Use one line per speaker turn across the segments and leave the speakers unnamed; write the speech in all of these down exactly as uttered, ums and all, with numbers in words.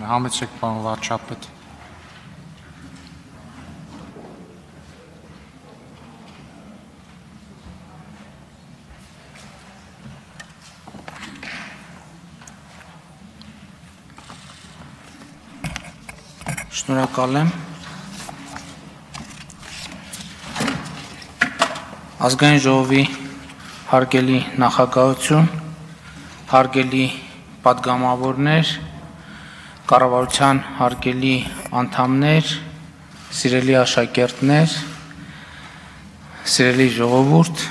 Համեցեք պարոն վարչապետ։
Շնորհակալ եմ։ Ազգային ժողովի հարգելի նախագահություն, հարգելի պատգամավորներ, կառավարության հարգելի անդամներ, սիրելի աշակերտներ, սիրելի ժողովուրդ,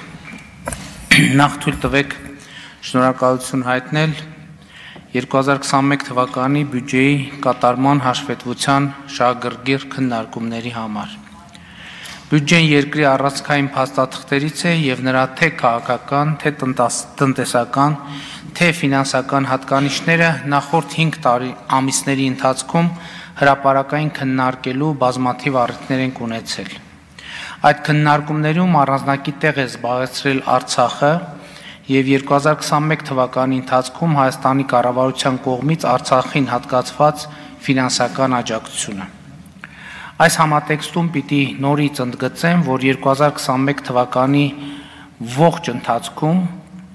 նախ թույլ տվեք շնորհակալություն հայտնել երկու հազար քսաներկու թվականի բյուջեի կատարման հաշվետվության շահագրգիռ քննարկումների համար։ Բյուջեն երկրի առանցքային փաստաթղթերից է եւ նրա թե քաղաքական, թե տնտեսական, թե ֆինանսական հատկանիշները նախորդ հինգ տարի ամիսների ընթացքում հրապարակային քննարկելու բազմաթիվ առիթներ են ունեցել։ Այդ քննարկումներում առանձնակի տեղ է զբաղեցրել Արցախը եւ երկու հազար քսաներկու թվականի ընթացքում Հայաստանի կառավարության կողմից Արցախին հատկացված ֆինանսական աջակցությունը։ Այս համատեքստում պիտի նորից ընդգծեմ, որ երկու հազար քսաներկու թվականի ողջ ընթացքում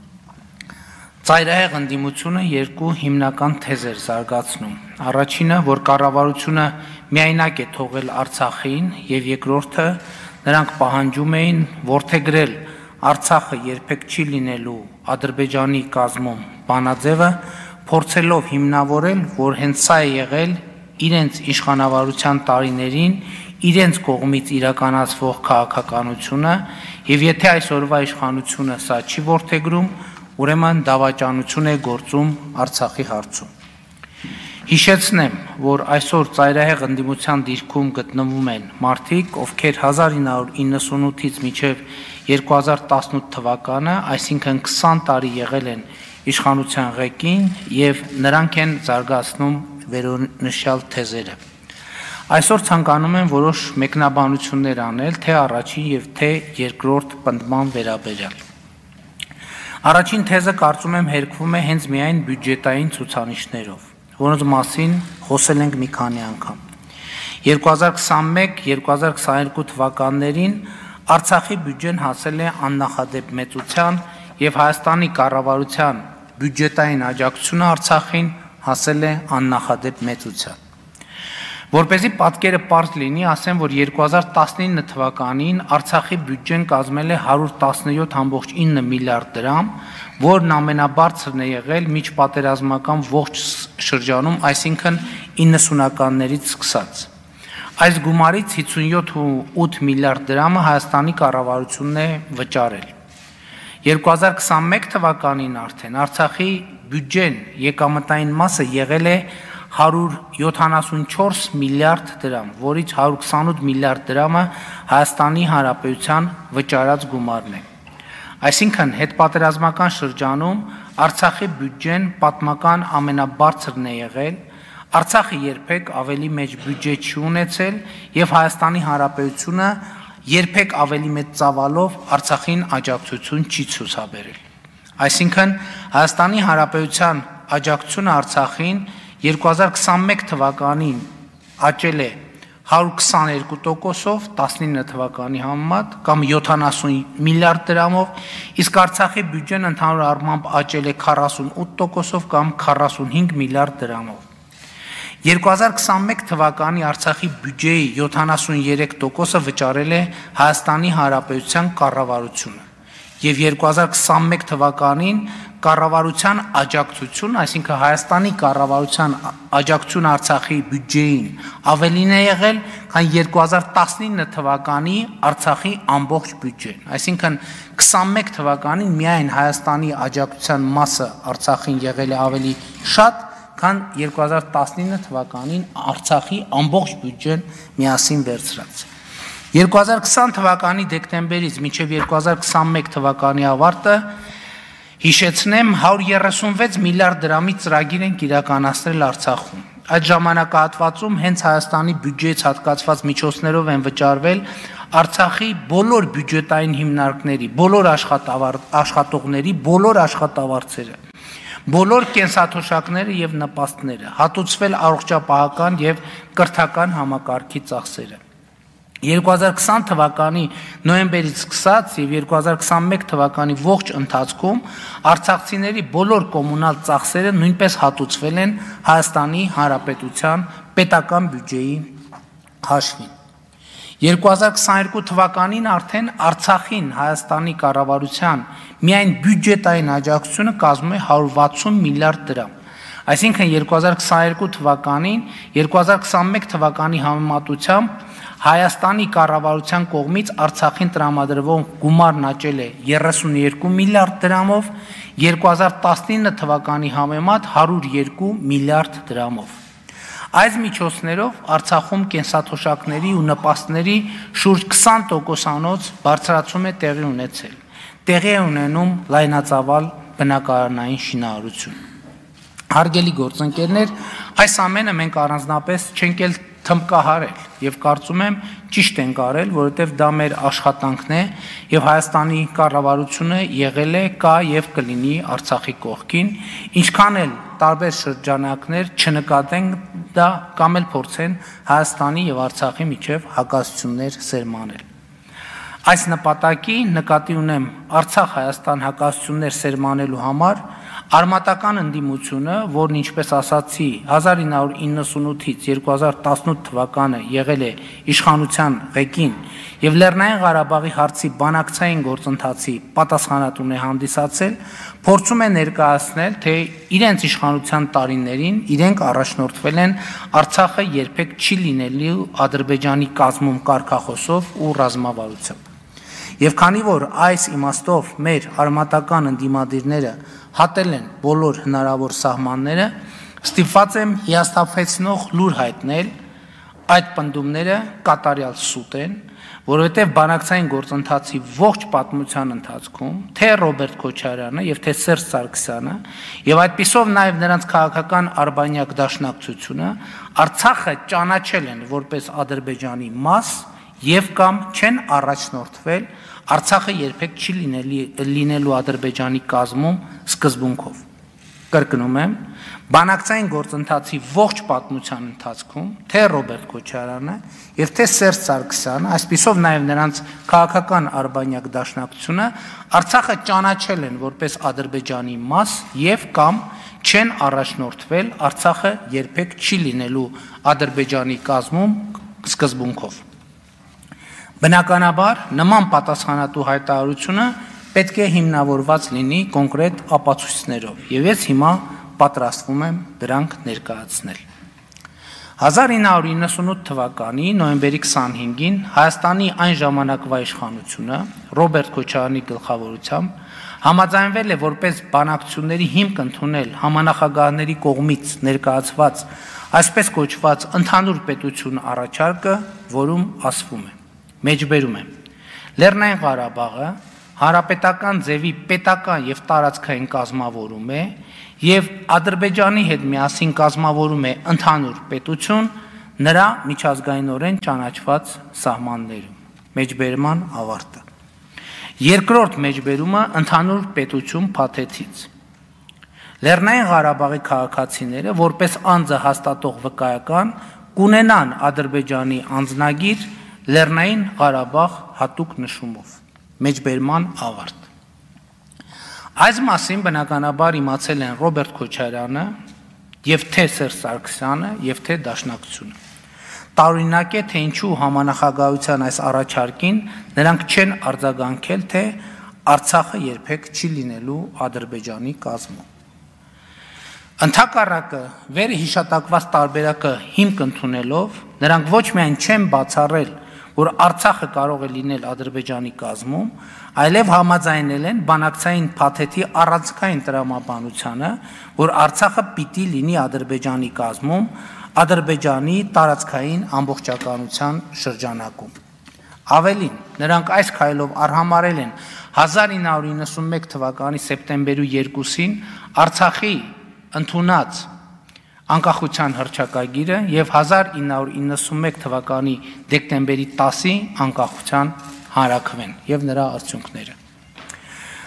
ծայրահեղ ընդդիմությունը երկու հիմնական թեզ էր զարգացնում։ Առաջինը, որ կառավարությունը միայնակ է թողել Արցախին, եւ երկրորդը, նրանք պահանջում էին որդեգրել Արցախը երբեք չի լինելու Ադրբեջանի կազմում բանաձևը, փորձելով հիմնավորել, որ հենց սա է եղել իրենց իշխանավարության տարիներին իրենց կողմից իրականացվող քաղաքականությունը, եւ եթե այսօրվա իշխանությունը սա չի որդեգրում, ուրեմն դավաճանություն է գործում Արցախի հարցում։ Հիշեցնեմ, որ այսօր ծայրահեղ ընդդիմության դիրքում գտնվում են մարդիկ, ովքեր հազար ինը հարյուր իննսունութից մինչև երկու հազար տասնութ թվականը, այսինքն քսան տարի եղել են իշխանության ղեկին եւ նրանք են զարգացնում վերոնշյալ թեզերը։ Այսօր ցանկանում եմ որոշ մեկնաբանություններ անել թե առաջին եւ թե երկրորդ պնդման վերաբերյալ։ Առաջին թեզը կարծում եմ հերկվում է հենց միայն բյուջետային ցուցանիշներով, որոնց մասին խոսել ենք մի քանի անգամ։ երկու հազար քսաներկու երկու հազար քսաներկու թվականներին Արցախի բյուջեն հասել է աննախադեպ մեծության եւ Հայաստանի կառավարության բյուջետային աջակցությունը Արցախին հասել է աննախադեպ մեծության։ Որպեսզի պատկերը պարզ լինի, ասեմ, որ երկու հազար տասնինը թվականին Արցախի բյուջեն կազմել է հարյուր տասնյոթ կόμμα ինը միլիարդ դրամ, որն ամենաբարձրն է եղել միջպատերազմական ողջ շրջանում, այսինքն իննսունականներից սկսած։ Այս գումարից հիսունյոթ կόμμα ութ միլիարդ դրամը Հայաստանի կառավարությունն է վճարել։ երկու հազար քսաներկու թվականին արդեն Արցախի բյուջեն եկամտային մասը եղել է հարյուր յոթանասունչորս միլիարդ դրամ, որից հարյուր քսանութ միլիարդ դրամը Հայաստանի Հանրապետության վճարած գումարն է։ Այսինքն հետպատերազմական շրջանում Արցախի բյուջեն պատմական ամենաբարձրն է եղել, Արցախը երբեք ավելի մեծ բյուջե չի ունեցել եւ Հայաստանի Հանրապետությունը երբեք ավելի մեծ ծավալով Արցախին աջակցություն չի ցուցաբերել։ Այսինքն Հայաստանի Հանրապետության աջակցությունը Արցախին երկու հազար քսաներկու թվականին աճել է հարյուր քսաներկու տոկոսով տասնինը թվականի համեմատ կամ յոթանասուն միլիարդ դրամով, իսկ Արցախի բյուջեն ընդհանուր առմամբ աճել է քառասունութ տոկոսով կամ քառասունհինգ միլիարդ դրամով։ երկու հազար քսաներկու թվականի Արցախի բյուջեի յոթանասուներեք տոկոսը վճարել է Հայաստանի Հանրապետության կառավարությունը եւ երկու հազար քսաներկու թվականին կառավարության աջակցություն, այսինքն Հայաստանի կառավարության աջակցություն Արցախի բյուջեին ավելին է եղել, քան երկու հազար տասնինը թվականի Արցախի ամբողջ բյուջեն, այսինքն քսաներկու թվականին միայն Հայաստանի աջակցության մասը Արցախին եղել է ավելի շատ, քան երկու հազար տասնինը թվականին Արցախի ամբողջ բյուջեն միասին վերցրած։ երկու հազար քսան թվականի դեկտեմբերից մինչև երկու հազար քսաներկու թվականի ավարտը հիշեցնեմ հարյուր երեսունվեց միլիարդ դրամի ծրագիր են իրականացրել Արցախում։ Այդ ժամանակահատվածում հենց Հայաստանի բյուջեից հատկացված միջոցներով են վճարվել Արցախի բոլոր բյուջետային հիմնարկների, բոլոր աշխատողների, բոլոր աշխատավարձերը։ բոլոր կենսաթոշակները եւ նպաստները, հատուցվել առողջապահական եւ կրթական համակարգի ծախսերը։ երկու հազար քսան թվականի նոյեմբերից սկսած եւ երկու հազար քսանմեկ թվականի ողջ ընթացքում արցախցիների բոլոր կոմունալ ծախսերը նույնպես հատուցվել են Հայաստանի Հանրապետության պետական բյուջեի հաշվին։ երկու հազար քսաներկու թվականին արդեն Արցախին Հայաստանի կառավարության միայն բյուջետային աջակցությունը կազմում է հարյուր վաթսուն միլիարդ դրամ։ Այսինքն երկու հազար քսաներկու թվականին երկու հազար քսանմեկ թվականի համեմատությամբ Հայաստանի կառավարության կողմից Արցախին տրամադրվող գումարն աճել է երեսունյոթ միլիարդ դրամով, երկու հազար տասնինը թվականի համեմատ հարյուր երկու միլիարդ դրամով։ Այս միջոցներով Արցախում կենսաթոշակների ու նպաստների շուրջ քսան տոկոսանոց բարձրացում է տեղի ունեցել։ Տեղի է ունենում լայնածավալ բնակարանային շինարարություն։ Հարգելի գործընկերներ, այս ամենը մենք առանձնապես չենք էլ թմբկահարել եւ կարծում եմ ճիշտ ենք արել, որովհետեւ դա մեր աշխատանքն է եւ Հայաստանի կառավարությունը եղել է, կա եւ կլինի Արցախի կողքին, ինչքան էլ տարբեր շրջանակներ չնկատեն դա կամ էլ փորձեն Հայաստանի եւ Արցախի միջև հակասություններ սերմանել։ Այս նպատակի նկատի ունեմ Արցախ-Հայաստան հակասություններ սերմանելու համար արմատական ընդդիմությունը, որն ինչպես ասացի հազար ինը հարյուր իննսունութից երկու հազար տասնութ թվականը եղել է իշխանության ղեկին եւ Լեռնային Ղարաբաղի հարցի բանակցային գործընթացի պատասխանատուն է հանդիսացել, փորձում է ներկայացնել, թե իրենց իշխանության տարիներին իրենք առաջնորդվել են Արցախը երբեք չի լինելու Ադրբեջանի կազմում կարգախոսով ու ռազմավարությամբ։ Եվ քանի որ այս իմաստով մեր արմատական ընդդիմադիրները հատել են բոլոր հնարավոր սահմանները, ստիպված եմ հիասթափեցնող լուր հայտնել, այդ պնդումները կատարյալ սուտ են, որովհետև բանակցային գործընթացի ողջ պատմության ընթացքում թե Ռոբերտ Քոչարյանը եւ թե Սերժ Սարգսյանը եւ այդպիսով նաեւ նրանց քաղաքական արբանյակ դաշնակցությունը Արցախը ճանաչել են որպես Ադրբեջանի մաս եւ կամ չեն առաջնորդվել Արցախը երբեք չի լինելու Ադրբեջանի կազմում սկզբունքով։ Կրկնում եմ, բանակցային գործընթացի ողջ պատմության ընթացքում թե Ռոբերտ Քոչարյանը եւ թե Սերժ Սարգսյանը, այսպիսով նաեւ նրանց քաղաքական արբանյակ դաշնակցությունը Արցախը ճանաչել են որպես Ադրբեջանի մաս եւ կամ չեն առաջնորդվել Արցախը երբեք չի լինելու Ադրբեջանի կազմում սկզբունքով։ Բնականաբար նման պատասխանատու հայտարարությունը պետք է հիմնավորված լինի կոնկրետ ապացույցներով եւ ես հիմա պատրաստվում եմ դրանք ներկայացնել։ հազար ինը հարյուր իննսունութ թվականի նոյեմբերի քսանհինգին Հայաստանի այն ժամանակվա իշխանությունը Ռոբերտ Քոչարյանի գլխավորությամբ համաձայնվել է որպես բանակցությունների հիմք ընդունել համանախագահների կողմից ներկայացված այսպես կոչված ընդհանուր պետություն առաջարկը, որում ասվում է Մեջբերում եմ Լեռնային Ղարաբաղը հանրապետական ձևի պետական եւ տարածքային կազմավորում է եւ Ադրբեջանի հետ միասին կազմավորում է ընդհանուր պետություն նրա միջազգայինորեն ճանաչված սահմաններում։ Մեջբերման ավարտը։ Երկրորդ մեջբերումը ընդհանուր պետություն փաթեթից։ Լեռնային Ղարաբաղի քաղաքացիները որպես անձը հաստատող վկայական կունենան Ադրբեջանի անձնագիր Լեռնային Ղարաբաղ հատուկ նշումով, մեջբերման ավարտ։ Այս մասին բնականաբար իմացել են Ռոբերտ Քոչարյանը եւ թե Սերժ Սարգսյանը եւ թե Դաշնակցությունը։ Տարօրինակ է, թե ինչու համանախագահության այս առաջարկին նրանք չեն արձագանքել, թե Արցախը երբեք չի լինելու Ադրբեջանի կազմում։ Ընդհակառակը վերը հիշատակված տարբերակը հիմք ընդունելով նրանք ոչ միայն չեն բացառել որ Արցախը կարող է լինել Ադրբեջանի կազմում, այլև համաձայնել են բանակցային փաթեթի առանցքային տրամաբանությանը, որ Արցախը պիտի լինի Ադրբեջանի կազմում, Ադրբեջանի տարածքային ամբողջականության շրջանակում։ Ավելին, նրանք այս քայլով արհամարել են հազար ինը հարյուր իննսունմեկ թվականի սեպտեմբերի երկուսին Արցախի ընդունած անկախության հռչակագիրը եւ հազար ինը հարյուր իննսունմեկ թվականի դեկտեմբերի տասի անկախության հանրաքվեն եւ նրա արդյունքները։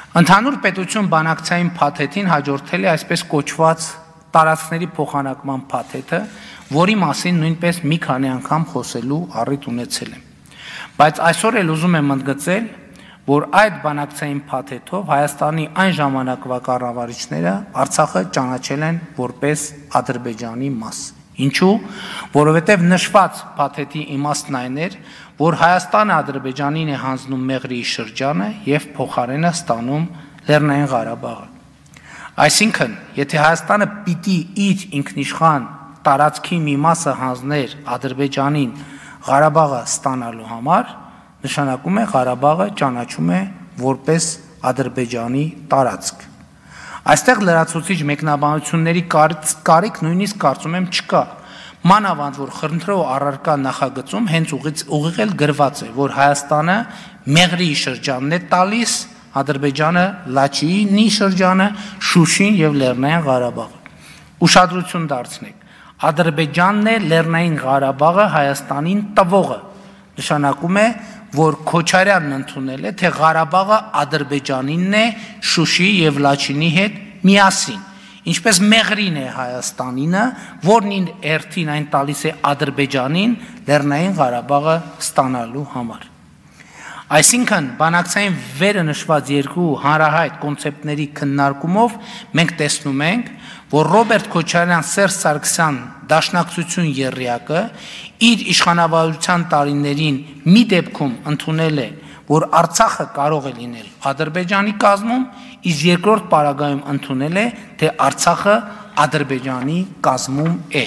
Ընդհանուր պետություն բանակցային փաթեթին հաջորդել է այսպես կոչված տարածքների փոխանակման փաթեթը, որի մասին նույնպես մի քանի անգամ խոսելու առիթ ունեցել եմ։ Բայց այսօր էլ ուզում եմ ընդգծել, որ այդ բանակցային փաթեթով Հայաստանի այն ժամանակվա կառավարիչները Արցախը ճանաչել են որպես Ադրբեջանի մաս։ Ինչու՞, որովհետև նշված փաթեթի իմաստն այն էր, որ Հայաստանը Ադրբեջանին է հանձնում Մեղրիի շրջանը եւ փոխարենը ստանում Լեռնային Ղարաբաղը։ Այսինքն, եթե Հայաստանը պիտի իր ինքնիշխան տարածքի մի մասը հանձներ Ադրբեջանին Ղարաբաղը ստանալու համար, նշանակում է Ղարաբաղը ճանաչում է որպես Ադրբեջանի տարածք։ Այստեղ լրացուցիչ մեկնաբանությունների կարիք նույնիսկ կարծում եմ չկա։ Մանավանդ որ խնդրով առարկա նախագծում հենց ուղիղ էլ գրված է, որ Հայաստանը Մեղրիի շրջանն է տալիս, Ադրբեջանը Լաչինի շրջանը, Շուշին եւ Լեռնային Ղարաբաղը։ Ուշադրություն դարձնեք, Ադրբեջանն է Լեռնային Ղարաբաղը Հայաստանին տվողը։ Նշանակում է, որ Քոչարյանն ընդունել է, թե Ղարաբաղը Ադրբեջանինն է Շուշի եւ Լաչինի հետ միասին, ինչպես Մեղրին է Հայաստանինը, որն իր երթին այն տալիս է Ադրբեջանին Լեռնային Ղարաբաղը ստանալու համար։ Այսինքն, բանակցային վերը նշված երկու հանրահայտ կոնցեպտների քննարկումով մենք տեսնում ենք, որ Ռոբերտ Քոչարյան Սերժ Սարգսյան դաշնակցություն եռյակը իր իշխանավարության տարիներին մի դեպքում ընդունել է, որ Արցախը կարող է լինել Ադրբեջանի կազմում, իսկ երկրորդ պարագայում ընդունել է, թե Արցախը Ադրբեջանի կազմում է։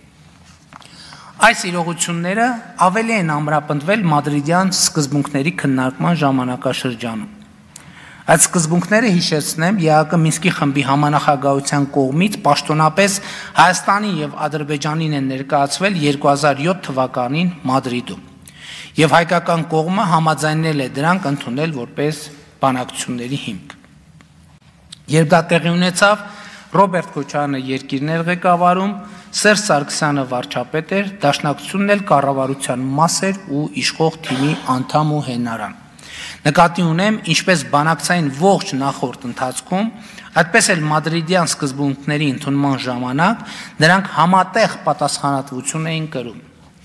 Այս իրողությունները ավելի են ամրապնդվել մադրիդյան սկզբունքների քննարկման ժամանակաշրջանում։ Այդ սկզբունքները հիշեցնեմ ԵԱՀԿ Մինսկի խմբի համանախագահության կողմից պաշտոնապես Հայաստանի եւ Ադրբեջանին են ներկայացվել երկու հազար յոթ թվականին Մադրիդում, եւ հայկական կողմը համաձայնել է դրանք ընդունել որպես բանակցությունների հիմք։ Երբ դա տեղի ունեցավ, Ռոբերտ Քոչարյանը երկիրն էր ղեկավարում, Սերժ Սարգսյանը վարչապետ էր, դաշնակցությունն էլ կառավարության մաս էր ու իշխող թիմի անդամ ու հենարան։ Նկատի ունեմ, ինչպես բանակցային ողջ նախորդ ընթացքում, այդպես էլ մադրիդյան սկզբունքների ընդունման ժամանակ նրանք համատեղ պատասխանատվություն էին կրում։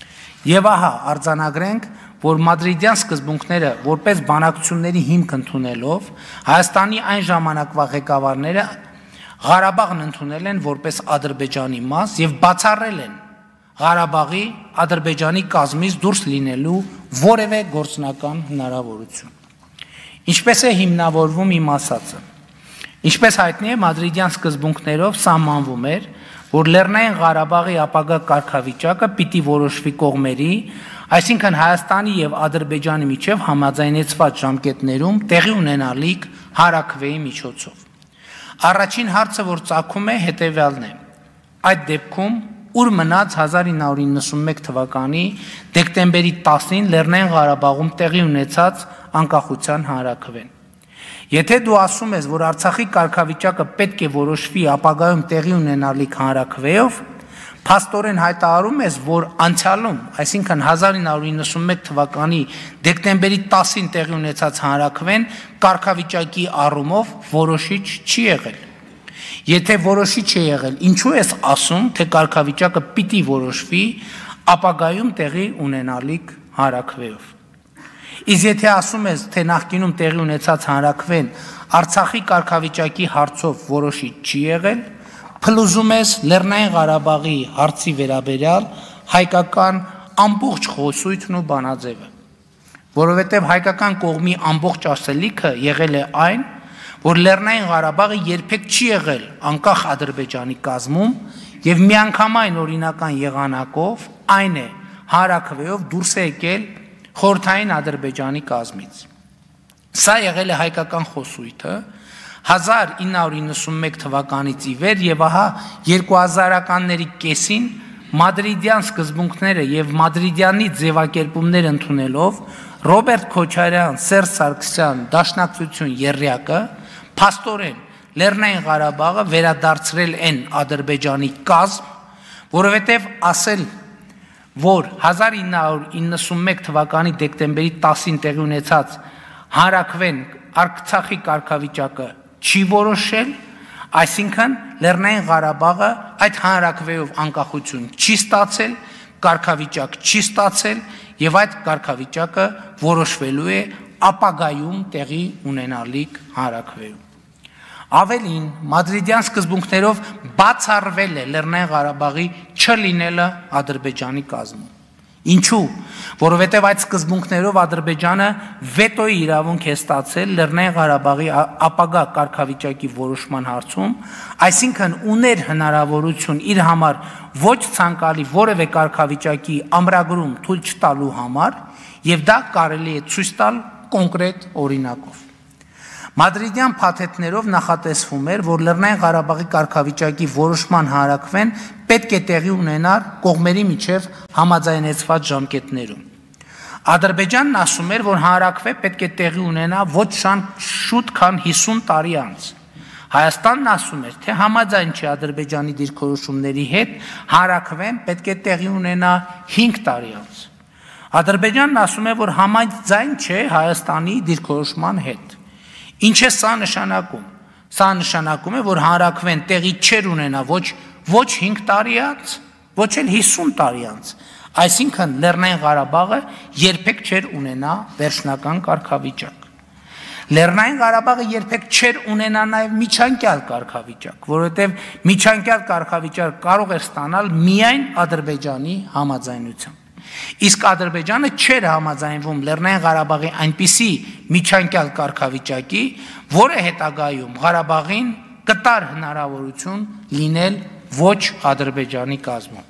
Եվ ահա արձանագրենք, որ մադրիդյան սկզբունքները որպես բանակցությունների հիմք ընդունելով Հայաստանի այն ժամանակվա ղեկավարները Ղարաբաղն ընդունել են որպես Ադրբեջանի մաս եւ բացառել են Ղարաբաղի Ադրբեջանի կազմից դուրս լինելու որևէ գործնական հնարավորություն։ Ինչպես է հիմնավորվում իմ ասածը։ Ինչպես հայտնի է, մադրիդյան սկզբունքներով սահմանվում էր, որ Լեռնային Ղարաբաղի ապագա կարգավիճակը պիտի որոշվի կողմերի, այսինքն Հայաստանի եւ Ադրբեջանի միջև համաձայնեցված ժամկետներում տեղի ունենալիք հարաքվեի միջոցով։ Առաջին հարցը, որ ծագում է, հետևյալն է. այդ դեպքում ուր մնաց հազար ինը հարյուր իննսունմեկ թվականի դեկտեմբերի տասին Լեռնային Ղարաբաղում տեղի ունեցած անկախության հանրաքվեն։ Եթե դու ասում ես, որ Արցախի կարգավիճակը պետք է որոշվի ապագայում տեղի ունենալիք հանրաքվեով, փաստորեն հայտարարում ես, որ անցյալում, այսինքն հազար ինը հարյուր իննսունմեկ թվականի դեկտեմբերի տասին տեղի ունեցած հանրաքվեն կարգավիճակի առումով որոշիչ չի եղել։ Եթե որոշիչ է եղել, ինչու ես ասում, թե կարգավիճակը պիտի որոշվի ապագայում տեղի ունենալիք հանրաքվեով։ Իսկ եթե ասում ես, թե նախկինում տեղի ունեցած հանրաքվեն Արցախի կարգավիճակի հարցով որոշիչ չի եղել, փլուզում ես Լեռնային Ղարաբաղի հարցի վերաբերյալ հայկական ամբողջ խոսույթն ու բանաձևը, որովհետև հայկական կողմի ամբողջ ասելիքը եղել է այն, որ Լեռնային Ղարաբաղը երբեք չի եղել անկախ Ադրբեջանի կազմում եւ միանգամայն օրինական եղանակով այն է հանրաքվեով դուրս է եկել խորհրդային Ադրբեջանի կազմից։ Սա եղել է հայկական խոսույթը հազար ինը հարյուր իննսունմեկ թվականից ի վեր եւ ահա երկու հազարականների կեսին մադրիդյան սկզբունքները եւ մադրիդյանի ձևակերպումներ ընդունելով Ռոբերտ Քոչարյան, Սերժ Սարգսյան դաշնակցություն եռյակը փաստորեն Լեռնային Ղարաբաղը վերադարձրել են Ադրբեջանի կազմ, որովհետեւ ասել, որ հազար ինը հարյուր իննսունմեկ թվականի դեկտեմբերի տասին տեղի ունեցած հանրաքվեն Արցախի կարգավիճակը չի որոշել, այսինքն Լեռնային Ղարաբաղը այդ հանրաքվեով անկախություն չի ստացել, կարգավիճակ չի ստացել եւ այդ կարգավիճակը որոշվելու է ապագայում տեղի ունենալիք հանրաքվեում։ Ավելին, մադրիդյան սկզբունքներով բացառվել է Լեռնային Ղարաբաղի չլինելը Ադրբեջանի կազմում։ Ինչու՞, որովհետև այդ սկզբունքներով Ադրբեջանը վետոյի իրավունք է ստացել Լեռնային Ղարաբաղի ապագա կարգավիճակի որոշման հարցում, այսինքն ուներ հնարավորություն իր համար ոչ ցանկալի որևէ կարգավիճակի ամրագրում թույլ չտալու համար, եւ դա կարելի է ցույց տալ կոնկրետ օրինակով։ Մադրիդյան փաթեթներով նախատեսվում էր, որ Լեռնային Ղարաբաղի կարգավիճակի որոշման հանրաքվեն պետք է տեղի ունենար կողմերի միջև համաձայնեցված ժամկետներում։ Ադրբեջանն ասում էր, որ հանրաքվե պետք է տեղի ունենա ոչ շուտ քան հիսուն տարի անց։ Հայաստանն ասում էր, թե համաձայն չի Ադրբեջանի դիրքորոշումների հետ, հանրաքվեն պետք է տեղի ունենա հինգ տարի անց։ Ադրբեջանն ասում է, որ համաձայն չէ Հայաստանի դիրքորոշման հետ։ Ինչ է սա նշանակում։ Սա նշանակում է, որ հանրաքվեն տեղի չեր ունենա ոչ ոչ հինգ տարի անց, ոչ էլ հիսուն տարի անց։ Այսինքն Լեռնային Ղարաբաղը երբեք չեր ունենա վերջնական կարգավիճակ։ Լեռնային Ղարաբաղը երբեք չեր ունենա նաև միջանկյալ կարգավիճակ, որովհետև միջանկյալ կարգավիճակ կարող էր ստանալ միայն Ադրբեջանի համաձայնությամբ։ Իսկ Ադրբեջանը չէր համաձայնվում Լեռնային Ղարաբաղի այնպիսի միջանկյալ կարգավիճակի, որը հետագայում Ղարաբաղին կտար հնարավորություն լինել ոչ Ադրբեջանի կազմում։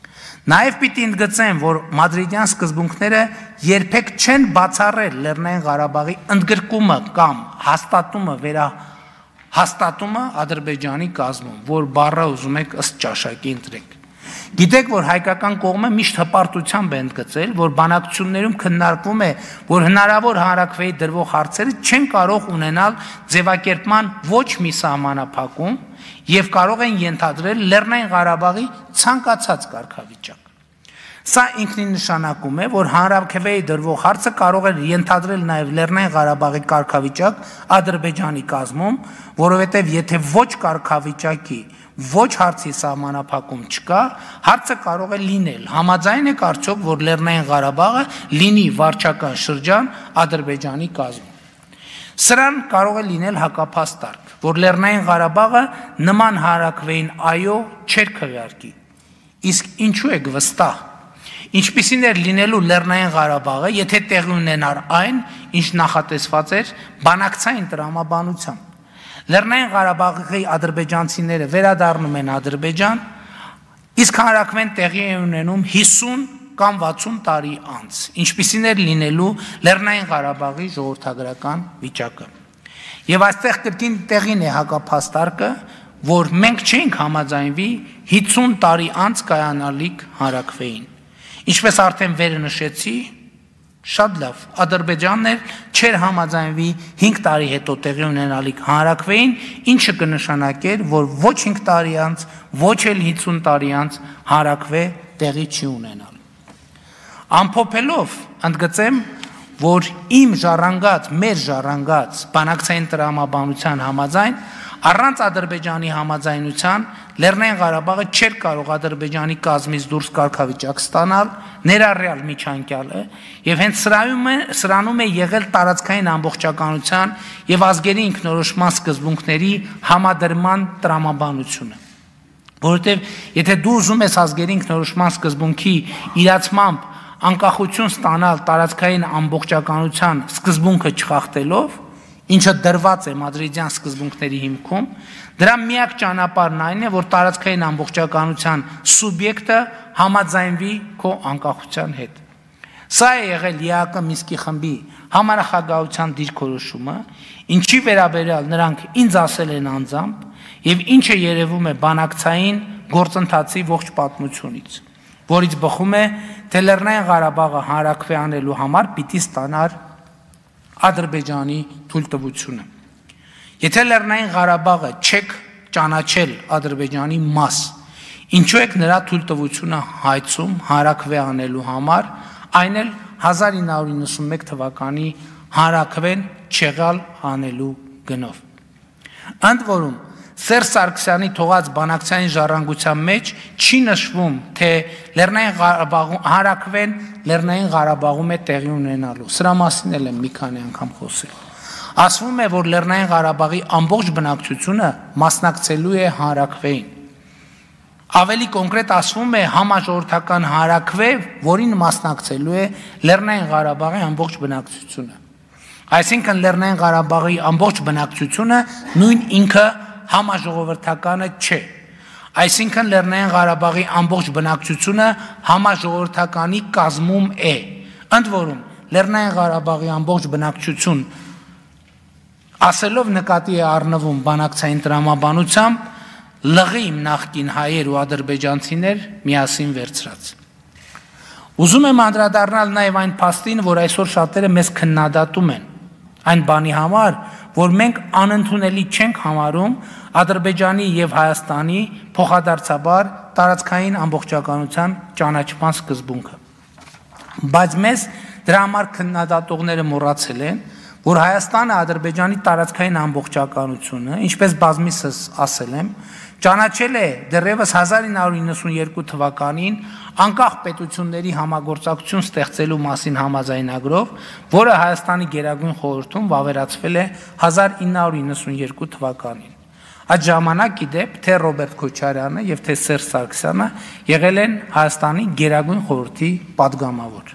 Նաև պիտի ընդգծեմ, որ մադրիդյան սկզբունքները երբեք չեն բացառել Լեռնային Ղարաբաղի ընդգրկումը կամ հաստատումը վերա հաստատումը Ադրբեջանի կազմում, որ բառը ուզում եք ըստ ճաշակի ընտրեք։ Գիտեք, որ հայկական կողմը միշտ հպարտությամբ է ընդգծել, որ բանակցություններում քննարկվում է, որ հնարավոր հանրաքվեի դրվող հարցերը չեն կարող ունենալ ձևակերպման ոչ մի սահմանափակում եւ կարող են ենթադրել Լեռնային Ղարաբաղի ցանկացած կարգավիճակ։ Սա ինքնին նշանակում է, որ հանրաքվեի դրվող հարցը կարող է ենթադրել նաև Լեռնային Ղարաբաղի կարգավիճակ Ադրբեջանի կազմում, որովհետև եթե ոչ կարգավիճակի ոչ հարցի սահմանափակում չկա, հարցը կարող է լինել համաձայն եք արդյոք, որ Լեռնային Ղարաբաղը լինի վարչական շրջան Ադրբեջանի կազմում։ Սրան կարող է լինել հակափաստարկ, որ Լեռնային Ղարաբաղը նման հանրաքվեին այո չէր քվեարկի։ Իսկ ինչու եք վստահ։ Ինչպիսին էր լինելու Լեռնային Ղարաբաղը, եթե տեղի ունենար այն, ինչ նախատեսված էր բանակցային տրամաբանությամբ։ Լեռնային Ղարաբաղի ադրբեջանցիները վերադառնում են Ադրբեջան, իսկ հանրաքվեն տեղի է ունենում հիսուն կամ վաթսուն տարի անց, ինչպիսին էր լինելու Լեռնային Ղարաբաղի ժողովրդագրական վիճակը։ Եվ այստեղ կրկին տեղին է հակափաստարկը, որ մենք չենք համաձայնվի հիսուն տարի անց կայանալիք հանրաքվեին։ Ինչպես արդեն վեր նշեցի, շատ լավ, Ադրբեջանն էլ չէր համաձայնվի հինգ տարի հետո տեղի ունենալիք հանրաքվեին, ինչը կնշանակեր, որ ոչ հինգ տարի անց, ոչ էլ հիսուն տարի անց հանրաքվե տեղի չի ունենալ։ Ամփոփելով ընդգծեմ, որ իմ ժառանգած, մեր ժառանգած բանակցային տրամաբանության համաձայն առանց Ադրբեջանի համաձայնության Լեռնային Ղարաբաղը չէր կարող Ադրբեջանի կազմից դուրս կարգավիճակ ստանալ, ներառյալ միջանկյալը, եւ հենց սրանում է եղել տարածքային ամբողջականության եւ ազգերի ինքնորոշման սկզբունքների համադրման տրամաբանությունը։ Որովհետեւ եթե դու ուզում ես ազգերի ինքնորոշման սկզբունքի իրացմամբ անկախություն ստանալ տարածքային ամբողջականության սկզբունքը չխախտելով, ինչը դրված է մադրիդյան սկզբունքների հիմքում, դրա միակ ճանապարհն այն է, որ տարածքային ամբողջականության սուբյեկտը համաձայնվի քո անկախության հետ։ Սա է եղել ԵԱԿ Մինսկի խմբի համանախագահության դիրքորոշումը, ինչի վերաբերյալ նրանք ինձ ասել են անձամբ եւ ինչը երևում է բանակցային գործընթացի ողջ պատմությունից, որից բխում է, թե Լեռնային Ղարաբաղը հանրաքվե անելու համար պիտի ստանար Ադրբեջանի թույլտվությունը։ Եթե Լեռնային Ղարաբաղը չեք ճանաչել Ադրբեջանի մաս, ինչու եք նրա թույլտվությունը հայցում հանրաքվե անելու համար, այն էլ հազար ինը հարյուր իննսունմեկ թվականի հանրաքվեն չեղալ անելու գնով։ Ընդ որում Սերժ Սարգսյանի թողած բանակցային ժառանգության մեջ չի նշվում, թե Լեռնային Ղարաբաղում հարակվեն Լեռնային Ղարաբաղում է տեղի ունենալու։ Սրա մասին էլ եմ մի քանի անգամ խոսել։ Ասվում է, որ Լեռնային Ղարաբաղի ամբողջ բնակչությունը մասնակցելու է հանրաքվեին։ Ավելի կոնկրետ ասվում է համաժողովրդական հանրաքվե, որին մասնակցելու է Լեռնային Ղարաբաղի ամբողջ բնակչությունը։ Այսինքն Լեռնային Ղարաբաղի ամբողջ բնակչությունը նույն ինքը համաժողովրդականը չէ։ Այսինքն Լեռնային Ղարաբաղի ամբողջ բնակչությունը համաժողովրդականի կազմում է։ Ընդ որում Լեռնային Ղարաբաղի ամբողջ բնակչություն ասելով նկատի է առնվում բանակցային տրամաբանությամբ լղի նախկին հայեր ու ադրբեջանցիներ միասին վերցրած։ Ուզում եմ անդրադառնալ նաև այն փաստին, որ այսօր շատերը մեզ քննադատում են այն բանի համար, որ մենք անընդունելի չենք համարում Ադրբեջանի եւ Հայաստանի փոխադարձաբար տարածքային ամբողջականության ճանաչման սկզբունքը։ Բայց մեզ դրա համար քննադատողները մոռացել են, որ Հայաստանը Ադրբեջանի տարածքային ամբողջականությունը, ինչպես բազմիցս ասել եմ, ճանաչել է դեռևս հազար ինը հարյուր իննսունյերկու թվականին անկախ պետությունների համագործակցություն ստեղծելու մասին համաձայնագրով, որը Հայաստանի Գերագույն խորհրդում վավերացվել է հազար ինը հարյուր իննսունյերկու թվականին։ Այդ ժամանակ իդեպ թե Ռոբերտ Քոչարյանը եւ թե Սերժ Սարգսյանը եղել են Հայաստանի Գերագույն խորհրդի падգամավոր։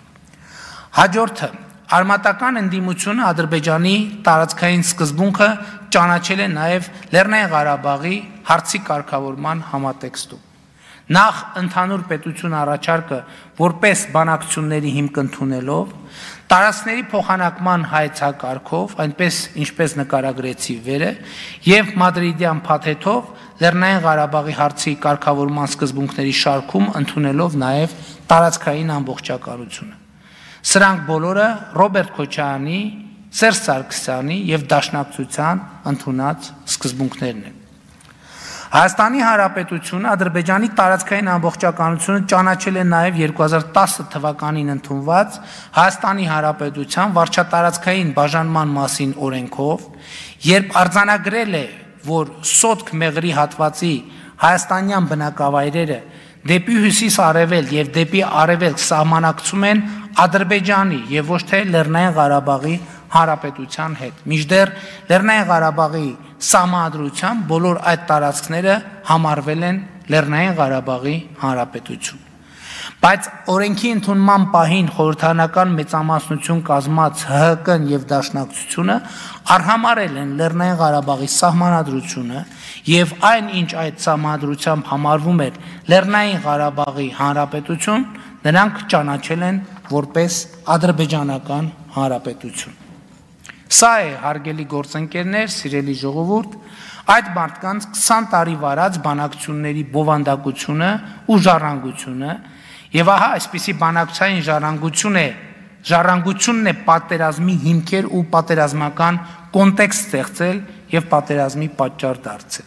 Հաջորդը Արմատական ընդդիմությունը Ադրբեջանի տարածքային սկզբունքը ճանաչել է նաև Լեռնային Ղարաբաղի հարցի կարգավորման համատեքստում։ Նախ ընդհանուր պետություն առաջարկը որպես բանակցությունների հիմք ընդունելով, տարածքների փոխանակման հայեցակարգով, այնպես ինչպես նկարագրեցի վերը, եւ Մադրիդյան փաթեթով Լեռնային Ղարաբաղի հարցի կարգավորման սկզբունքների շարքում ընդունելով նաև տարածքային ամբողջականությունը։ Սրանք բոլորը Ռոբերտ Քոչարյանի, Սերժ Սարգսյանի եւ Դաշնակցության ընդունած սկզբունքներն են։ Հայաստանի Հանրապետությունը Ադրբեջանի տարածքային ամբողջականությունը ճանաչել է նաև երկու հազար տասը թվականին ընդունված Հայաստանի Հանրապետության վարչատարածքային բաժանման մասին օրենքով, երբ արձանագրել է, որ Սոտք Մեղրի հատվածի հայաստանյան բնակավայրերը դեպի հյուսիս-արևել եւ դեպի արևելք սահմանակցում են Ադրբեջանի եւ ոչ թե Լեռնային Ղարաբաղի Հանրապետության հետ։ Մինչդեռ Լեռնային Ղարաբաղի սահմանադրությամբ բոլոր այդ տարածքները համարվել են Լեռնային Ղարաբաղի Հանրապետություն։ Բայց օրենքի ընդունման պահին խորհրդարանական մեծամասնություն կազմած Հ Հ Կ-ն եւ Դաշնակցությունը արհամարել են Լեռնային Ղարաբաղի սահմանադրությունը եւ այն ինչ այդ սահմանադրությամբ համարվում էր Լեռնային Ղարաբաղի Հանրապետություն, նրանք ճանաչել են որպես ադրբեջանական հանրապետություն։ Սա է, հարգելի գործընկերներ, սիրելի ժողովուրդ, այդ մարդկանց քսան տարի վարած բանակցությունների բովանդակությունը ու ժառանգությունը, եւ ահա այսպիսի բանակցային ժառանգություն է, ժառանգությունն է պատերազմի հիմքեր ու պատերազմական կոնտեքստ ստեղծել եւ պատերազմի պատճառ դարձել։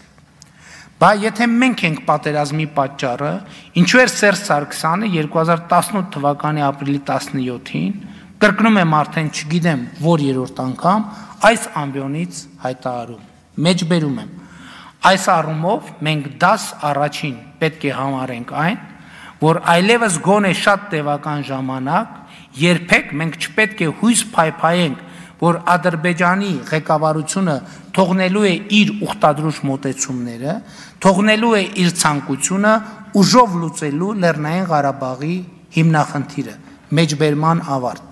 Բա եթե մենք ենք պատերազմի պատճառը, ինչու էր Սերժ Սարգսյանը երկու հազար տասնութ թվականի ապրիլի տասնյոթին, կրկնում եմ արդեն չգիտեմ որ երրորդ անգամ, այս ամբիոնից հայտարարում, մեջբերում եմ, այս առումով մենք դաս առաջին պետք է համարենք այն, որ այլևս գոնե շատ տևական ժամանակ երբեք մենք չպետք է հույս փայփայենք, որ Ադրբեջանի ղեկավարությունը թողնելու է իր ուխտադրուժ մոտեցումները, թողնելու է իր ցանկությունը ուժով լուծելու Լեռնային Ղարաբաղի հիմնախնդիրը, մեջբերման ավարտ։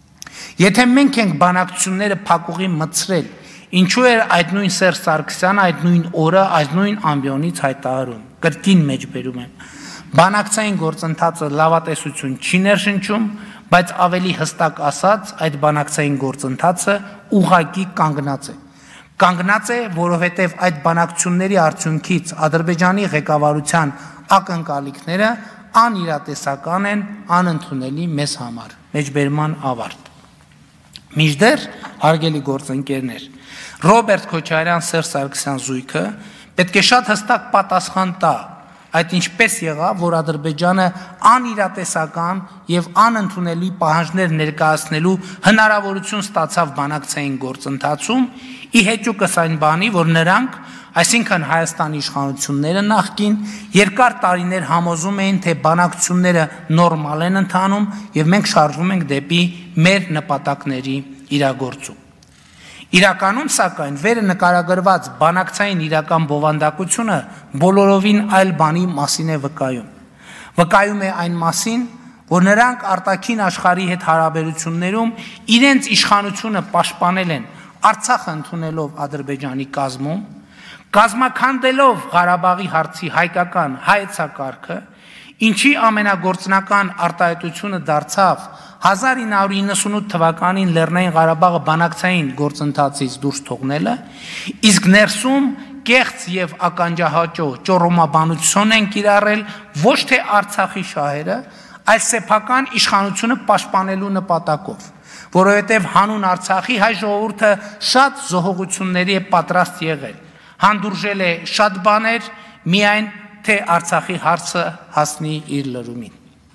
Եթե մենք ենք բանակցությունները փակուղի մտցրել, ինչու էր այդ նույն Սերժ Սարգսյանը այդ նույն օրը այդ նույն ամբիոնից հայտարարում, կրկին մեջբերում եմ, բանակցային գործընթացը լավատեսություն չի ներշնչում, բայց ավելի հստակ ասած, այդ բանակցային գործընթացը ուղղակի կանգնած է։ Կանգնած է, որովհետև այդ բանակցությունների արդյունքից Ադրբեջանի ղեկավարության ակնկալիքները անիրատեսական են, անընդունելի մեզ համար, մեջբերման ավարտ։ Մինչդեռ, հարգելի գործընկերներ, Ռոբերտ Քոչարյան, Սերժ Սարգսյան զույգը պետք է շատ հստակ պատասխան տա, Այդ ինչպես եղավ, որ Ադրբեջանը անիրատեսական եւ անընդունելի պահանջներ ներկայացնելու հնարավորություն ստացավ բանակցային գործընթացում, ի հեճուկս այն բանի, որ նրանք, այսինքն Հայաստանի իշխանությունները նախկին երկար տարիներ համոզում էին, թե բանակցությունները նորմալ են ընթանում եւ մենք շարժվում ենք դեպի մեր նպատակների իրագործում։ Իրականում, սակայն, վերը նկարագրված բանակցային իրական բովանդակությունը բոլորովին այլ բանի մասին է վկայում։ Վկայում է այն մասին, որ նրանք արտաքին աշխարհի հետ հարաբերություններում իրենց իշխանությունը պաշտպանել են Արցախը ընդունելով Ադրբեջանի կազմում, կազմաքանդելով Ղարաբաղի հարցի հայկական հայեցակարգը, ինչի ամենագործնական արտահայտությունը դարձավ հազար ինը հարյուր իննսունութ թվականին Լեռնային Ղարաբաղը բանակցային գործընթացից դուրս թողնելը, իսկ ներսում կեղծ եւ ականջահաճո ճոռոմաբանություն են կիրառել ոչ թե Արցախի շահերը, այլ սեփական իշխանությունը պաշտպանելու նպատակով, որովհետեւ հանուն Արցախի հայ ժողովուրդը շատ զոհողությունների է պատրաստ եղել, հանդուրժել է շատ բաներ, միայն թե Արցախի հարցը հասնի իր լրումին։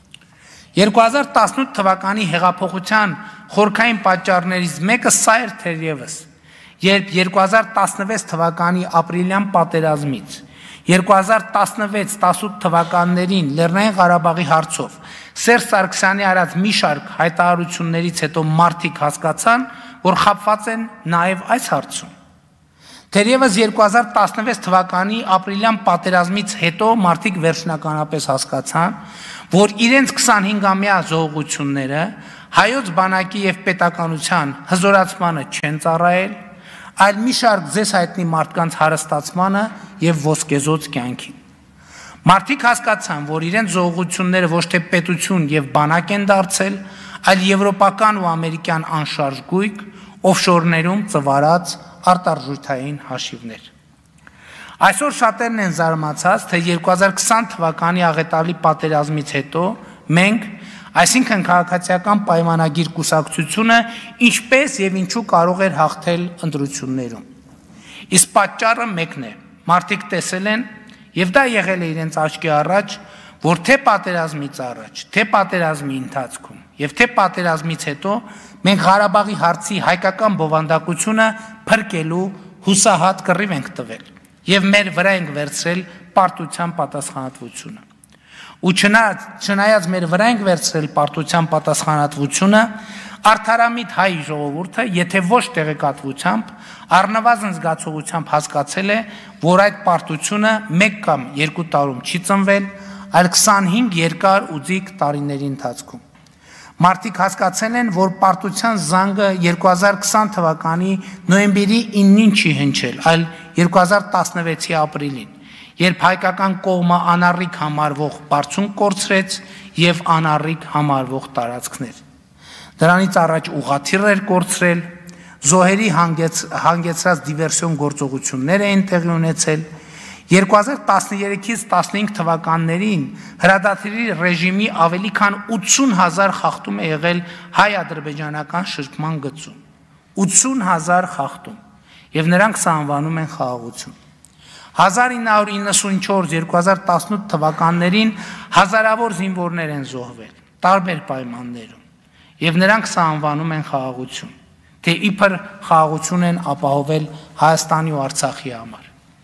երկու հազար տասնութ թվականի հեղափոխության խորքային պատճառներից մեկը սա էր թերևս, երբ երկու հազար տասնվեց թվականի ապրիլյան պատերազմից, երկու հազար տասնվեց տասնութ թվականներին Լեռնային Ղարաբաղի հարցով Սերժ Սարգսյանի արած մի շարք հայտարարություններից հետո մարդիկ հասկացան, որ խաբված են նաև այս հարցում։ Թերևս երկու հազար տասնվեց թվականի ապրիլյան պատերազմից հետո մարդիկ վերջնականապես հասկացան, որ իրենց քսանհինգամյա զոհողությունները հայոց բանակի եւ պետականության հզորացմանը չեն ծառայել, այլ մի շարք ձեզ հայտնի մարդկանց հարստացմանը եւ ոսկեզոծ կյանքին։ Մարդիկ հասկացան, որ իրենց զոհողությունները ոչ թե պետություն եւ բանակ են դարձել, այլ եվրոպական ու ամերիկյան անշարժ գույք, օֆշորներում ծվարած արտարժութային հաշիվներ։ Այսօր շատերն են զարմացած, թե երկու հազար քսան թվականի աղետալի պատերազմից հետո մենք, այսինքն քաղաքացիական պայմանագիր կուսակցությունը, ինչպես եւ ինչու կարող էր հաղթել ընտրություններում։ Իսկ պատճառը մեկն է. մարդիկ տեսել են, եւ դա եղել է իրենց աչքի առաջ, որ թե պատերազմից առաջ, թե պատերազմի ընթացքում եւ թե պատերազմից հետո մենք Ղարաբաղի հարցի հայկական բովանդակությունը փրկելու հուսահատ կռիվ ենք տվել եւ մեր վրա ենք վերցրել պարտության պատասխանատվությունը։ Ու չնայած մեր վրա ենք վերցրել պարտության պատասխանատվությունը, արդարամիտ հայ ժողովուրդը, եթե ոչ տեղեկատվությամբ, առնվազն զգացողությամբ հասկացել է, որ այդ պարտությունը մեկ կամ երկու տարում չի ծնվել, այլ քսանհինգ երկար ու ձիգ տարիների ընթացքում։ Մարդիկ հասկացել են, որ պարտության զանգը երկու հազար քսան թվականի նոյեմբերի իննին չի հնչել, այլ երկու հազար տասնվեցի ապրիլին, երբ հայկական կողմը անառիկ համարվող բարձունք կորցրեց եւ անառիկ համարվող տարածքներ։ Դրանից առաջ ուղղաթիռ էր կորցրել, զոհերի հանգեցրած դիվերսիոն գործողություններ էին տեղի ունեցել, երկու հազար տասներեքից տասնհինգ թվականներին հրադադարի ռեժիմի ավելի քան ութսուն հազար խախտում է եղել հայ-ադրբեջանական շրջման գծում, ութսուն հազար խախտում, եւ նրանք սա անվանում են խաղաղություն։ հազար ինը հարյուր իննսունչորս երկու հազար տասնութ թվականներին հազարավոր զինվորներ են զոհվել տարբեր պայմաններում, եւ նրանք սա անվանում են խաղաղություն, թե իբր խաղաղություն են ապահովել Հայաստանի ու Արցախի համար։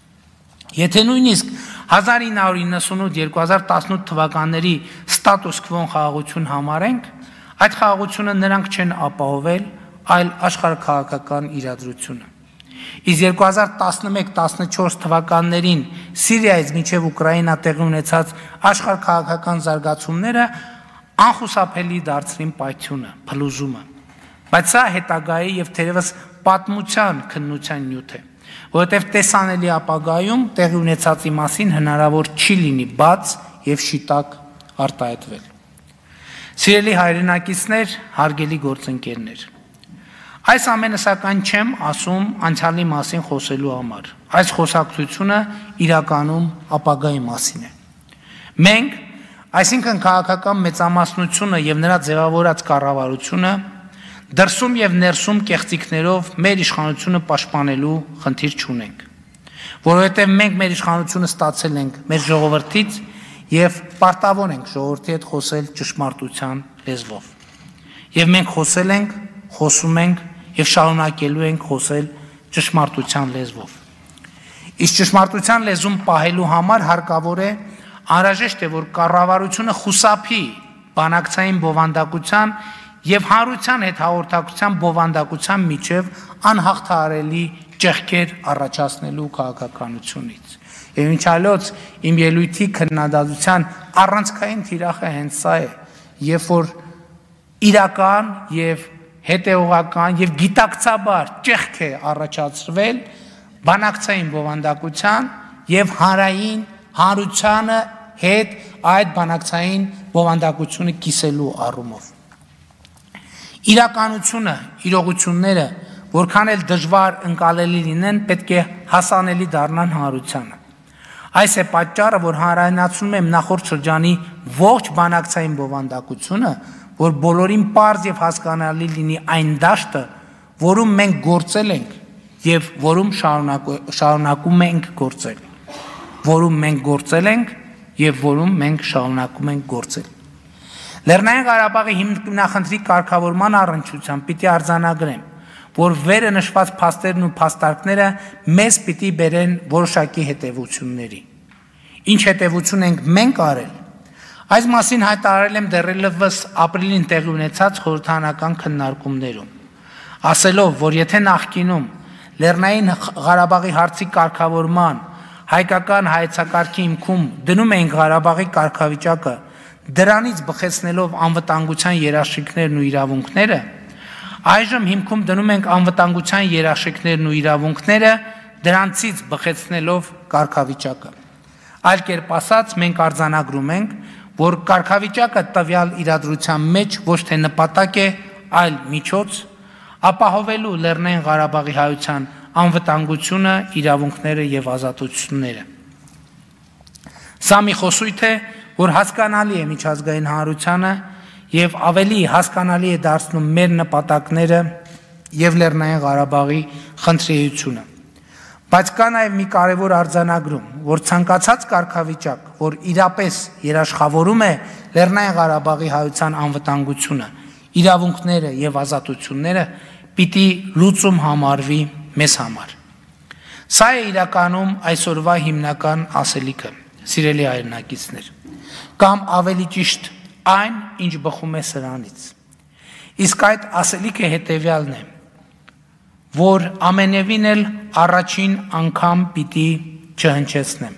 Եթե նույնիսկ հազար ինը հարյուր իննսունութ երկու հազար տասնութ թվականների ստատուս քվոն խաղաղություն համարենք, այդ խաղաղությունը նրանք չեն ապահովել, այլ աշխարհաքաղաքական իրադրությունը։ Իսկ երկու հազար տասնմեկ տասնչորս թվականներին Սիրիայից մինչև Ուկրաինա տեղի ունեցած աշխարհաքաղաքական զարգացումները անխուսափելի դարձրին պայթյունը, փլուզումը, բայց սա հետագայի եւ թերևս պատմության քննության նյութ է, որովհետև տեսանելի ապագայում տեղի ունեցածի մասին հնարավոր չի լինի բաց եւ շիտակ արտահայտվել։ Սիրելի հայրենակիցներ, հարգելի գործընկերներ, այս ամենը սակայն չեմ ասում անցյալի մասին խոսելու համար, այս խոսակցությունը իրականում ապագայի մասին է։ Մենք, այսինքն քաղաքական մեծամասնությունը եւ նրա ձևավորած կառավարությունը դրսում եւ ներսում կեղծիքներով մեր իշխանությունը պաշտպանելու խնդիր չունենք։ Որովհետև մենք մեր իշխանությունը ստացել ենք մեր ժողովրդից եւ պարտավոր ենք ժողովրդի հետ խոսել ճշմարտության լեզվով։ Եվ մենք խոսել ենք, խոսում ենք եւ շարունակելու ենք խոսել ճշմարտության լեզվով։ Իսկ ճշմարտության լեզուն պահելու համար հարկավոր է անհրաժեշտ է, որ կառավարությունը խուսափի բանակցային բովանդակության եւ հանրության հետ հաղորդակցության բովանդակության միջև անհաղթահարելի ճեղքեր առաջացնելու քաղաքականությունից։ Եվ ինչ այլոց իմ ելույթի քննադատության առանցքային թիրախը հենց սա է, երբ որ իրական եւ հետեւողական եւ գիտակցաբար ճեղք է առաջացրվել բանակցային բովանդակության եւ հանրային հանրությանը հետ այդ բանակցային բովանդակությունը կիսելու առումով։ Իրականությունը, իրողությունները, որքան էլ դժվար ընկալելի լինեն, պետք է հասանելի դառնան հանրությանը։ Այս է պատճառը, որ հանրայնացնում եմ նախորդ շրջանի ողջ բանակցային բովանդակությունը, որ բոլորին պարզ եւ հասկանալի լինի այն դաշտը, որում մենք գործել ենք եւ որում շարունակում ենք գործել, որում մենք գործել ենք եւ որում մենք շարունակում ենք գործել։ Լեռնային Ղարաբաղի հիմնախնդրի կարգավորման առնչությամբ պիտի արձանագրեմ, որ վերը նշված փաստերն ու փաստարկները մեզ պիտի բերեն որոշակի հետևությունների։ Ինչ հետևություն ենք մենք արել։ Այս մասին հայտարարել եմ դեռևս ապրիլին տեղի ունեցած խորհրդարանական քննարկումներում, ասելով, որ եթե նախկինում Լեռնային Ղարաբաղի հարցի կարգավորման հայկական հայեցակարգի հիմքում դնում էին Ղարաբաղի կարգավիճակը, դրանից բխեցնելով անվտանգության երաշխիքներն ու իրավունքները, այժմ հիմքում դնում ենք անվտանգության երաշխիքներն ու իրավունքները, դրանցից բխեցնելով կարգավիճակը։ Այլ կերպ ասած, մենք արձանագրում ենք, որ կարգավիճակը տվյալ իրադրության մեջ ոչ թե նպատակ է, այլ միջոց, ապահովելու Լեռնային Ղարաբաղի հայության անվտանգությունը, իրավունքները եւ ազատությունները։ Սա մի խոսույթ է, որ հասկանալի է միջազգային հանրությանը եւ ավելի հասկանալի է դարձնում մեր նպատակները եւ Լեռնային Ղարաբաղի խնդրեությունը։ Բայց կա նաեւ մի կարեւոր արձանագրում, որ ցանկացած կարգավիճակ, որ իրապես երաշխավորում է Լեռնային Ղարաբաղի հայության անվտանգությունը, իրավունքները եւ ազատությունները, պիտի լուծում համարվի մեզ համար։ Սա է իրականում այսօրվա հիմնական ասելիքը, սիրելի հայրենակիցներ, կամ ավելի ճիշտ այն, ինչ բխում է սրանից։ Իսկ այդ ասելիքը հետևյալն է, որ ամենևին էլ առաջին անգամ պիտի չհնչեցնեմ։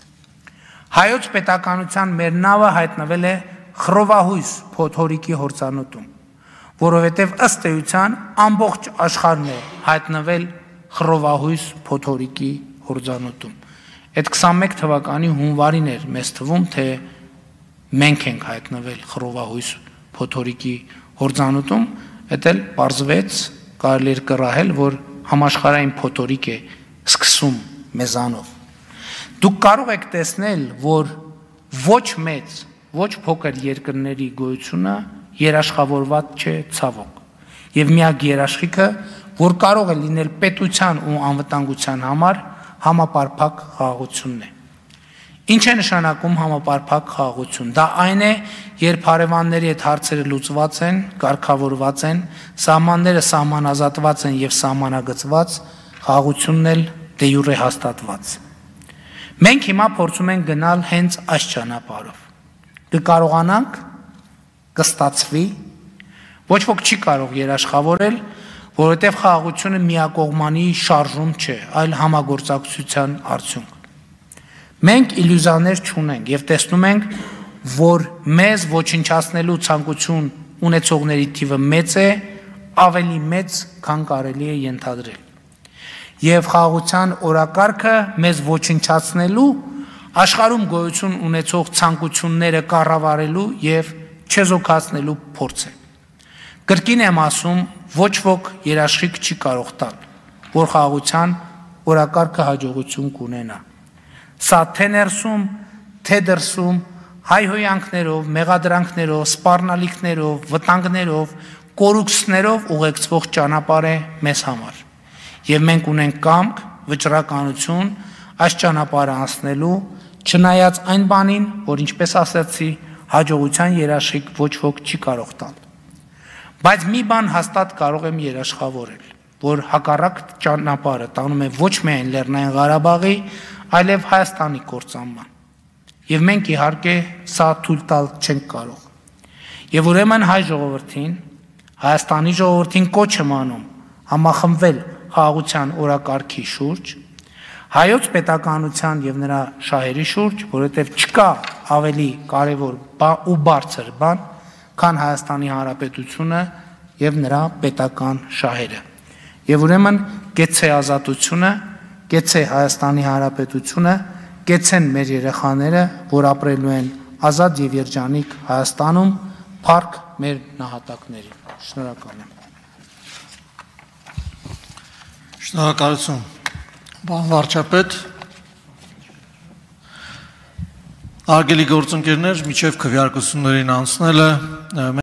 Հայոց պետականության մեր նավը հայտնվել է խռովահույս փոթորիկի հորձանուտում, որովհետև ըստ էության ամբողջ աշխարհն է հայտնվել խռովահույս փոթորիկի հորձանուտում։ Այդ քսանմեկ թվականի հունվարին էր մեզ թվում, թե մենք ենք հայտնվել խռովահույս փոթորիկի հորձանուտում, դա էլ պարզվեց, կարելի էր կռահել, որ համաշխարհային փոթորիկ է սկսում մեզանով։ Դուք կարող եք տեսնել, որ ոչ մեծ, ոչ փոքր երկրների գոյությունը երաշխավորված չէ ցավոք։ Եվ միակ երաշխիքը, որ կարող է լինել պետության ու անվտանգության համար, համապարփակ խաղաղությունն է։ Ինչ է նշանակում համապարփակ խաղաղություն։ Դա այն է, երբ հարևանների հետ հարցերը լուծված են, կարգավորված են, սահմանները սահմանազատված են եւ սահմանագծված, խաղաղությունն էլ դե յուրե հաստատված։ Մենք հիմա փորձում ենք գնալ հենց այս ճանապարհով։ Կկարողանանք, կստացվի, ոչ ոք չի կարող երաշխավորել, որովհետև խաղաղությունը միակողմանի շարժում չէ, այլ համագործակցության արդյունք։ Մենք իլյուզիաներ չունենք եւ տեսնում ենք, որ մեզ ոչնչացնելու ցանկություն ունեցողների թիվը մեծ է, ավելի մեծ, քան կարելի է ենթադրել։ Եվ խաղաղության օրակարգը մեզ ոչնչացնելու, աշխարհում գոյություն ունեցող ցանկությունները կառավարելու եւ չեզոքացնելու փորձ է։ Կրկին եմ ասում, ոչ ոք երաշխիք չի կարող տալ, որ խաղաղության օրակարգը հաջողություն կունենա։ Սա թե ներսում, թե դրսում, հայհոյանքներով, մեղադրանքներով, սպառնալիքներով, վտանգներով, կորուքսներով ուղեկցվող ճանապարհ է մեզ համար։ Եվ մենք ունենք կամք, վճռականություն, այս ճանապարհը անցնելու, չնայած այն բանին, որ ինչպես ասացի, հաջողության երաշխիք ոչ ոք չի կարող տալ։ Բայց մի բան հաստատ կարող եմ երաշխավորել, որ հակառակ ճանապարհը տանում է ոչ միայն Լեռնային Ղարաբաղի, այլև Հայաստանի կործանման։ Եվ մենք իհարկե սա թույլ տալ չենք կարող։ Եվ ուրեմն հայ ժողովրդին, Հայաստանի ժողովրդին կոչ եմ անում համախմբվել խաղաղության օրակարգի շուրջ, հայոց պետականության եւ նրա շահերի շուրջ, որովհետեւ չկա ավելի կարևոր ու բարձր բան, քան Հայաստանի Հանրապետությունը եւ նրա պետական շահերը։ Եվ ուրեմն կեցե ազատությունը, կեցե Հայաստանի Հանրապետությունը, կեցեն մեր երեխաները, որ ապրելու են ազատ եւ երջանիկ Հայաստանում, փառք մեր նահատակներին։ Շնորհակալ եմ։
Շնորհակալություն, պարոն վարչապետ։ Հարգելի գործընկերներ, միջև քվեարկություններին անցնելը